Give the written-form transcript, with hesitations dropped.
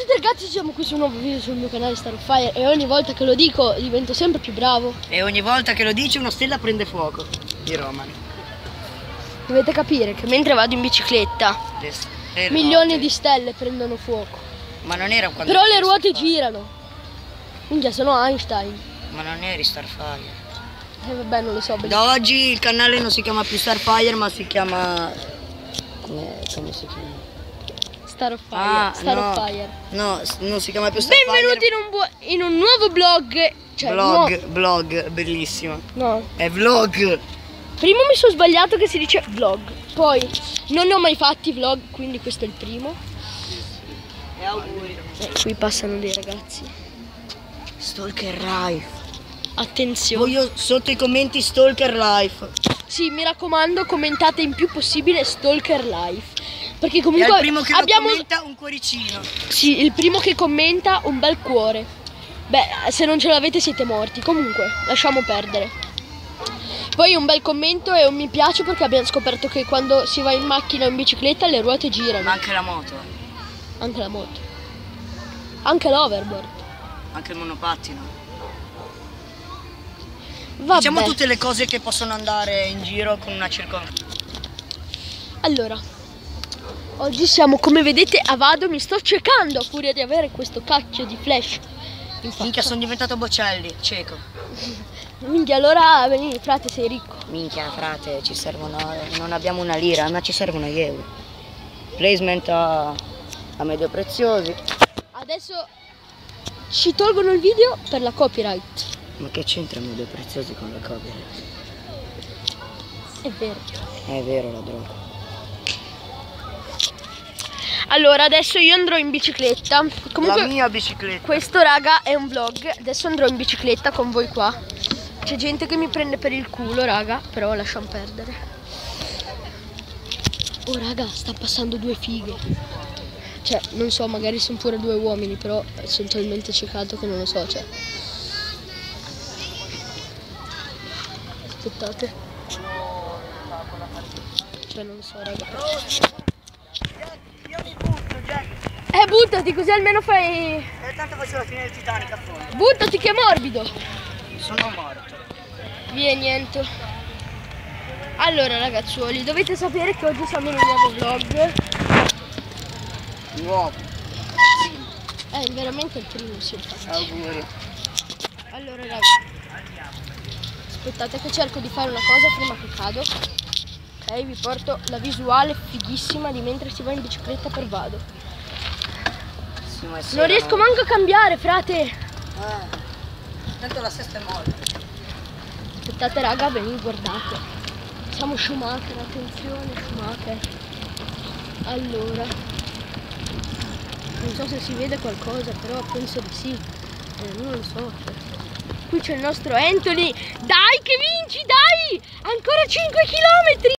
tutti ragazzi, siamo qui su un nuovo video sul mio canale Star of Fire e ogni volta che lo dico divento sempre più bravo. E ogni volta che lo dici una stella prende fuoco. Di Romani. Dovete capire che mentre vado in bicicletta milioni di stelle prendono fuoco. Ma non era quando... Però le ruote girano. Minchia, sono Einstein. Ma non eri Starfire. Vabbè, non lo so. Da oggi il canale non si chiama più Starfire, ma si chiama... Come si chiama? Star of Fire. Star no, of Fire. No, non si chiama più Starfire. Benvenuti in un nuovo vlog. Cioè, Vlog, bellissimo. No. È vlog. Prima mi sono sbagliato che si dice vlog. Poi non ne ho mai fatti vlog, quindi questo è il primo. E auguri. Qui passano dei ragazzi. Stalker Life. Attenzione. Voglio sotto i commenti Stalker Life. Sì, mi raccomando, commentate il più possibile Stalker Life. Perché comunque e al primo che abbiamo... commenta un cuoricino. Sì, il primo che commenta un bel cuore. Beh, se non ce l'avete siete morti. Comunque, lasciamo perdere. Poi un bel commento e un mi piace perché abbiamo scoperto che quando si va in macchina o in bicicletta le ruote girano. Ma anche la moto. Anche la moto. Anche l'overboard. Anche il monopattino. Vabbè. Diciamo tutte le cose che possono andare in giro con una circonferenza. Allora, oggi siamo, come vedete, a Vado. Mi sto cercando a furia di avere questo cacchio di flash in faccia. Minchia, sono diventato Bocelli, cieco. Minchia, allora veni, frate, sei ricco. Minchia, frate, ci servono... Non abbiamo una lira, ma ci servono gli euro. Placement a Medio Preziosi. Adesso ci tolgono il video per la copyright. Ma che c'entra Medio Preziosi con la copyright? È vero. È vero, la droga. Allora, adesso io andrò in bicicletta. Comunque, la mia bicicletta. Questo, raga, è un vlog. Adesso andrò in bicicletta con voi qua. C'è gente che mi prende per il culo, raga, però lasciamo perdere. Oh, raga, sta passando due fighe. Cioè, non so, magari sono pure due uomini, però sono talmente ciecato che non lo so, cioè. Aspettate. Cioè, non lo so, raga. Io mi butto, Jack. Buttati, così almeno fai... Tanto faccio la fine del Titanic a fondo. Buttati che è morbido. Sono morto. Via, niente. Allora, ragazzuoli, dovete sapere che oggi siamo in un nuovo vlog. Nuovo. È veramente il primo, sì. Auguri. Allora, raga, aspettate che cerco di fare una cosa prima che cado. Ok, vi porto la visuale fighissima di mentre si va in bicicletta per Vado. Sì, non riesco manco a cambiare, frate. Tanto la sesta è morta. Aspettate, raga, venite, guardate. Siamo Schumacher, attenzione, Schumacher. Allora, non so se si vede qualcosa, però penso di sì. Non lo so. Qui c'è il nostro Anthony. Dai che vinci, dai! Ancora 5 km!